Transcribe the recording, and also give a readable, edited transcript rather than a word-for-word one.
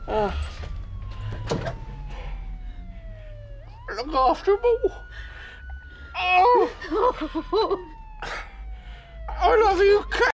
Look after me. Oh. I love you, cat.